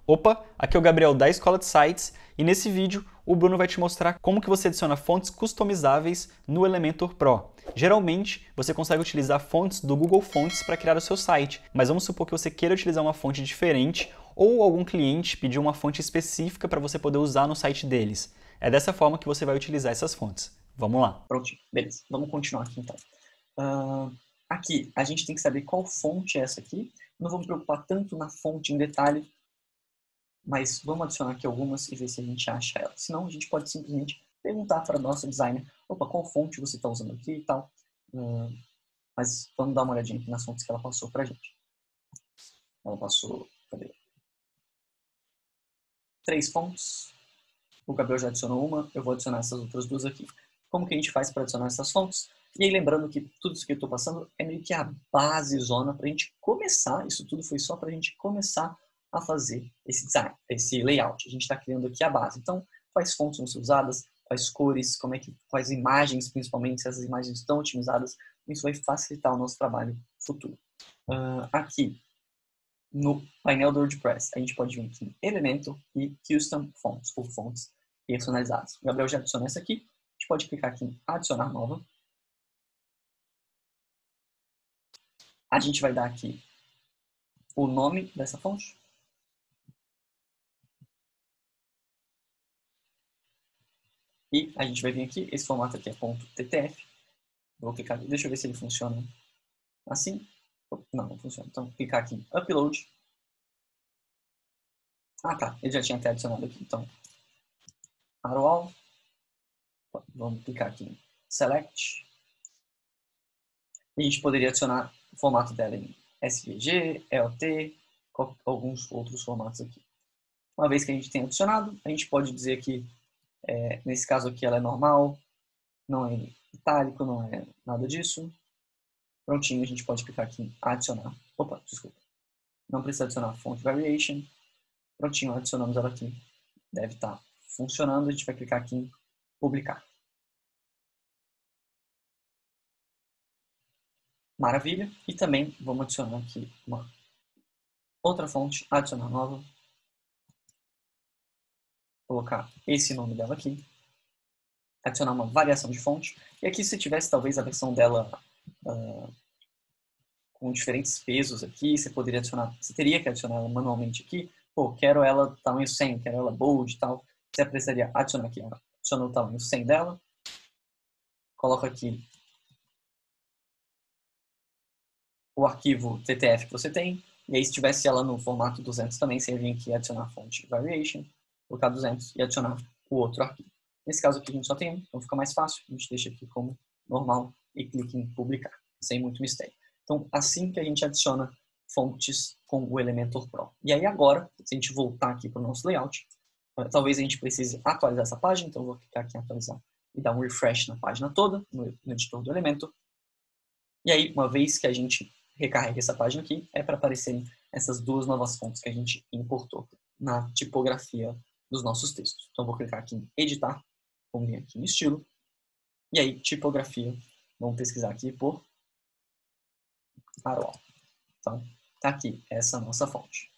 Opa, aqui é o Gabriel da Escola de Sites e nesse vídeo o Bruno vai te mostrar como que você adiciona fontes customizáveis no Elementor Pro. Geralmente você consegue utilizar fontes do Google Fontes para criar o seu site, mas vamos supor que você queira utilizar uma fonte diferente ou algum cliente pediu uma fonte específica para você poder usar no site deles. É dessa forma que você vai utilizar essas fontes. Vamos lá. Prontinho, beleza. Vamos continuar aqui então. Aqui a gente tem que saber qual fonte é essa aqui. Não vou me preocupar tanto na fonte em detalhe, mas vamos adicionar aqui algumas e ver se a gente acha ela. Senão a gente pode simplesmente perguntar para a nossa designer, opa, qual fonte você está usando aqui e tal. Mas vamos dar uma olhadinha aqui nas fontes que ela passou para a gente. Ela passou, cadê? 3 fontes. O Gabriel já adicionou uma, eu vou adicionar essas outras duas aqui. Como que a gente faz para adicionar essas fontes? E aí lembrando que tudo isso que eu estou passando é meio que a base zona para a gente começar, isso tudo foi só para a gente começar a fazer esse design, esse layout. A gente está criando aqui a base. Então, quais fontes vão ser usadas, quais cores, quais imagens, principalmente, se essas imagens estão otimizadas, isso vai facilitar o nosso trabalho futuro. Aqui, no painel do WordPress, a gente pode vir aqui em Elemento e Custom Fonts, ou fontes personalizadas. O Gabriel já adicionou essa aqui. A gente pode clicar aqui em Adicionar Nova. A gente vai dar aqui o nome dessa fonte. E a gente vai vir aqui, esse formato aqui é .ttf. Vou clicar aqui, deixa eu ver se ele funciona assim. Não funciona. Então, clicar aqui em Upload. Ah, tá. Ele já tinha até adicionado aqui. Então, para o alvo. Vamos clicar aqui em Select. A gente poderia adicionar o formato dela em SVG, ELT, alguns outros formatos aqui. Uma vez que a gente tem adicionado, a gente pode dizer que, nesse caso aqui, ela é normal, não é itálico, não é nada disso. Prontinho, a gente pode clicar aqui em adicionar. Opa, desculpa. Não precisa adicionar font variation. Prontinho, adicionamos ela aqui. Deve estar funcionando. A gente vai clicar aqui em publicar. Maravilha. E também vamos adicionar aqui uma outra fonte, adicionar nova. Colocar esse nome dela aqui. Adicionar uma variação de fonte. E aqui, se tivesse talvez a versão dela com diferentes pesos aqui, você poderia adicionar, você teria que adicionar ela manualmente aqui. Pô, quero ela tamanho 100, quero ela bold e tal. Você precisaria adicionar aqui, adiciona o tamanho 100 dela. Coloca aqui o arquivo TTF que você tem. E aí, se tivesse ela no formato 200 também, você ia vir aqui adicionar a fonte variation, colocar 200 e adicionar o outro arquivo. Nesse caso aqui a gente só tem um, então fica mais fácil. A gente deixa aqui como normal e clica em publicar, sem muito mistério. Então, assim que a gente adiciona fontes com o Elementor Pro. E aí agora, se a gente voltar aqui para o nosso layout, talvez a gente precise atualizar essa página, então eu vou clicar aqui em atualizar e dar um refresh na página toda, no editor do Elementor. E aí, uma vez que a gente recarrega essa página aqui, é para aparecerem essas duas novas fontes que a gente importou na tipografia dos nossos textos. Então, eu vou clicar aqui em editar, vamos vir aqui em estilo, e aí, tipografia, vamos pesquisar aqui por Arial. Então, tá aqui essa nossa fonte.